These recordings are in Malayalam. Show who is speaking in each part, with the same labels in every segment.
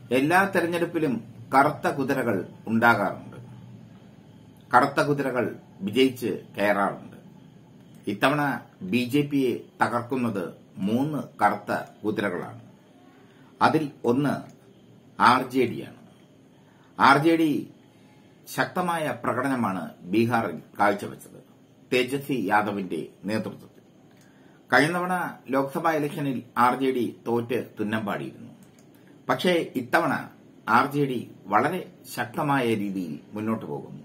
Speaker 1: എല്ലാ തെരഞ്ഞെടുപ്പിലും കറുത്ത കുതിരകൾ ഉണ്ടാകാറുണ്ട്. കറുത്ത കുതിരകൾ വിജയിച്ച് കയറാറുണ്ട്. ഇത്തവണ ബിജെപിയെ തകർക്കുന്നത് 3 കറുത്ത കുതിരകളാണ്. അതിൽ ഒന്ന് ആർജെഡിയാണ്. ആർജെഡി ശക്തമായ പ്രകടനമാണ് ബീഹാറിൽ കാഴ്ചവെച്ചത്, തേജസ്വി യാദവിന്റെ നേതൃത്വത്തിൽ. കഴിഞ്ഞ തവണ ലോക്സഭാ ഇലക്ഷനിൽ ആർജെഡി തോറ്റ് തുന്നമ്പാടിയിരുന്നു. പക്ഷേ ഇത്തവണ ആർജെഡി വളരെ ശക്തമായ രീതിയിൽ മുന്നോട്ട് പോകുന്നു.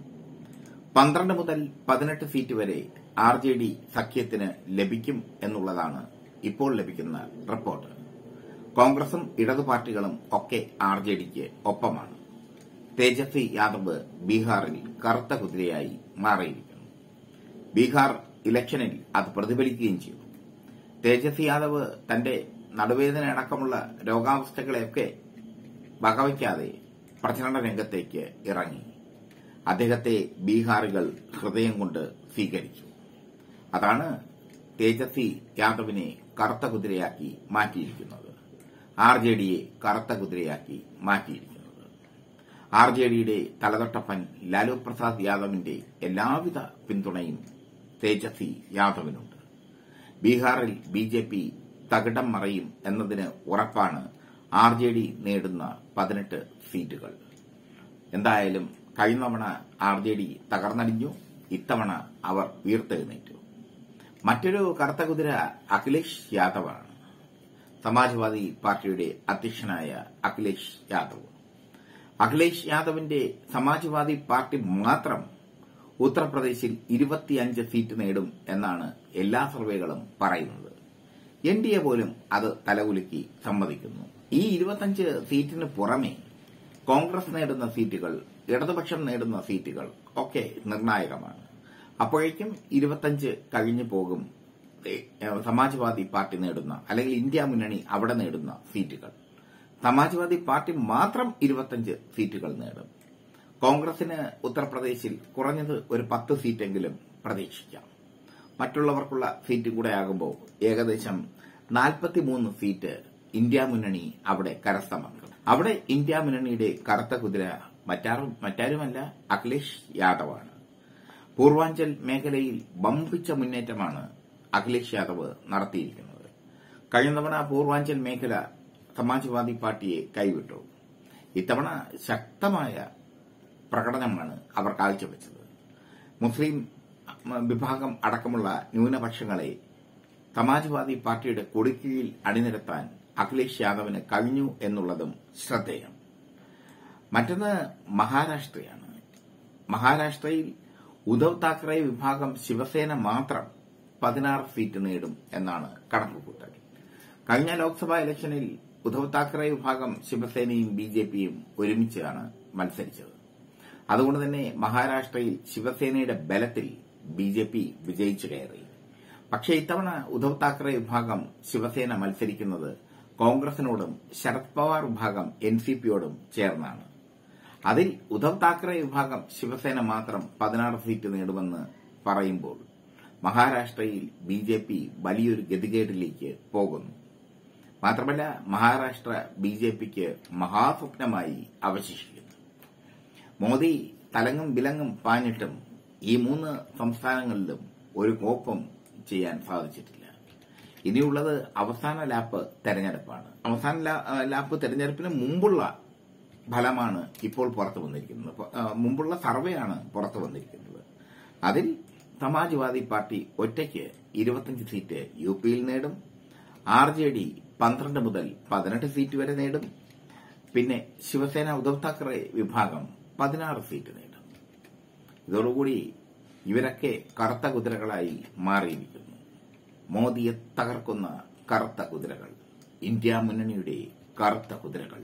Speaker 1: 12 മുതൽ 18 സീറ്റ് വരെ ആർജെഡി സഖ്യത്തിന് ലഭിക്കും എന്നുള്ളതാണ് ഇപ്പോൾ ലഭിക്കുന്ന റിപ്പോർട്ട്. കോൺഗ്രസും ഇടതു പാർട്ടികളും ഒക്കെ ആർജെഡിക്ക് ഒപ്പമാണ്. തേജസ്വി യാദവ് ബീഹാറിൽ കറുത്ത കുതിരയായി മാറിയിരിക്കുന്നു. ബീഹാർ ഇലക്ഷനിൽ അത് പ്രതിഫലിക്കുകയും ചെയ്തു. തേജസ്വി യാദവ് തന്റെ നടുവേദന അടക്കമുള്ള രോഗാവസ്ഥകളെയൊക്കെ വകവയ്ക്കാതെ പ്രചരണ രംഗത്തേക്ക് ഇറങ്ങി. അദ്ദേഹത്തെ ബീഹാറികൾ ഹൃദയം കൊണ്ട് സ്വീകരിച്ചു. അതാണ് തേജസ്വി യാദവിനെ കറുത്ത കുതിരയാക്കി മാറ്റിയിരിക്കുന്നത്, ആർജെഡിയെ കറുത്ത കുതിരയാക്കി മാറ്റിയിരിക്കുന്നത്. ആർജെഡിയുടെ തലതൊട്ടപ്പൻ ലാലു പ്രസാദ് യാദവിന്റെ എല്ലാവിധ പിന്തുണയും തേജസ്വി യാദവിനുണ്ട്. ബീഹാറിൽ ബിജെപി തകിടം മറയും എന്നതിന് ഉറപ്പാണ് ആർജെഡി നേടുന്ന 18 സീറ്റുകൾ. എന്തായാലും കഴിഞ്ഞ തവണ ആർജെഡി തകർന്നടിഞ്ഞു, ഇത്തവണ അവർ ഉയർത്തെഴുന്നേറ്റു. മറ്റൊരു കറുത്ത കുതിര അഖിലേഷ് യാദവാണ്. സമാജ്വാദി പാർട്ടിയുടെ അധ്യക്ഷനായ അഖിലേഷ് യാദവ്. അഖിലേഷ് യാദവിന്റെ സമാജ്വാദി പാർട്ടി മാത്രം ഉത്തർപ്രദേശിൽ 25 സീറ്റ് നേടും എന്നാണ് എല്ലാ സർവേകളും പറയുന്നത്. എൻഡിഎ പോലും അത് തലകുലുക്കി സമ്മതിക്കുന്നു. ഈ 25 സീറ്റിന് പുറമെ കോൺഗ്രസ് നേടുന്ന സീറ്റുകൾ, ഇടതുപക്ഷം നേടുന്ന സീറ്റുകൾ ഒക്കെ നിർണായകമാണ്. അപ്പോഴേക്കും 25 കഴിഞ്ഞു പോകും സമാജ്വാദി പാർട്ടി നേടുന്ന, അല്ലെങ്കിൽ ഇന്ത്യ മുന്നണി അവിടെ നേടുന്ന സീറ്റുകൾ. സമാജ്വാദി പാർട്ടി മാത്രം 25 സീറ്റുകൾ നേടും. കോൺഗ്രസിന് ഉത്തർപ്രദേശിൽ കുറഞ്ഞത് ഒരു 10 സീറ്റെങ്കിലും പ്രതീക്ഷിക്കാം. മറ്റുള്ളവർക്കുള്ള സീറ്റ് കൂടെ ആകുമ്പോൾ ഏകദേശം 43 സീറ്റ് ഇന്ത്യ മുന്നണി അവിടെ കരസ്ഥമാക്കും. അവിടെ ഇന്ത്യ മുന്നണിയുടെ കറുത്ത കുതിര മറ്റാരുമല്ല, അഖിലേഷ് യാദവാണ്. പൂർവാഞ്ചൽ മേഖലയിൽ വമ്പിച്ച മുന്നേറ്റമാണ് അഖിലേഷ് യാദവ് നടത്തിയിരിക്കുന്നത്. കഴിഞ്ഞ തവണ പൂർവാഞ്ചൽ മേഖല സമാജ്വാദി പാർട്ടിയെ കൈവിട്ടു. ഇത്തവണ ശക്തമായ പ്രകടനമാണ് അവർ കാഴ്ചവെച്ചത്. മുസ്ലിം വിഭാഗം അടക്കമുള്ള ന്യൂനപക്ഷങ്ങളെ സമാജ്വാദി പാർട്ടിയുടെ കൊടിക്കീഴിൽ അണിനിരത്താൻ അഖിലേഷ് യാദവിന് കഴിഞ്ഞു എന്നുള്ളതും ശ്രദ്ധേയം. മറ്റൊന്ന് മഹാരാഷ്ട്രയാണ്. മഹാരാഷ്ട്രയിൽ ഉദ്ധവ് താക്കറെ വിഭാഗം ശിവസേന മാത്രം 16 സീറ്റ് നേടും എന്നാണ് കണക്കുകൂട്ടൽ. കഴിഞ്ഞ ലോക്സഭാ ഇലക്ഷനിൽ ഉദ്ധവ് താക്കറെ വിഭാഗം ശിവസേനയും ബിജെപിയും ഒരുമിച്ചാണ് മത്സരിച്ചത്. അതുകൊണ്ട് തന്നെ മഹാരാഷ്ട്രയിൽ ശിവസേനയുടെ ബലത്തിൽ ബിജെപി വിജയിച്ചു കയറി. പക്ഷേ ഇത്തവണ ഉദ്ധവ് താക്കറെ വിഭാഗം ശിവസേന മത്സരിക്കുന്നത് കോൺഗ്രസിനോടും ശരത് പവാർ വിഭാഗം എൻസിപിയോടും ചേർന്നാണ്. അതിൽ ഉദ്ധവ് താക്കറെ വിഭാഗം ശിവസേന മാത്രം 16 സീറ്റ് നേടുമെന്ന് പറയുമ്പോൾ മഹാരാഷ്ട്രയിൽ ബിജെപി വലിയൊരു ഗതികേടിലേക്ക് പോകുന്നു. മാത്രമല്ല, മഹാരാഷ്ട്ര ബിജെപിക്ക് മഹാസ്വപ്നമായി അവശേഷിക്കുന്നു. മോദി തലങ്ങും വിലങ്ങും പാഞ്ഞിട്ടും ഈ 3 സംസ്ഥാനങ്ങളിലും ഒരു കോപ്പം ചെയ്യാൻ സാധിച്ചിട്ടില്ല. ഇനിയുള്ളത് അവസാന ലാപ്പ് തെരഞ്ഞെടുപ്പാണ്. അവസാന ലാപ്പ് തെരഞ്ഞെടുപ്പിന് മുമ്പുള്ള ഫലമാണ് ഇപ്പോൾ പുറത്തു വന്നിരിക്കുന്നത്. മുമ്പുള്ള സർവേയാണ് പുറത്തു വന്നിരിക്കുന്നത്. അതിൽ സമാജ്വാദി പാർട്ടി ഒറ്റയ്ക്ക് 25 സീറ്റ് യുപിയിൽ നേടും. ആർജെഡി 12 മുതൽ 18 സീറ്റ് വരെ നേടും. പിന്നെ ശിവസേന ഉദ്ധവ് താക്കറെ വിഭാഗം 16 സീറ്റ് നേടും. ഇതോടുകൂടി ഇവരൊക്കെ കറുത്ത കുതിരകളായി മാറിയിരിക്കുന്നു. മോദിയെ തകർക്കുന്ന കറുത്ത കുതിരകൾ, ഇന്ത്യ മുന്നണിയുടെ കറുത്ത കുതിരകൾ.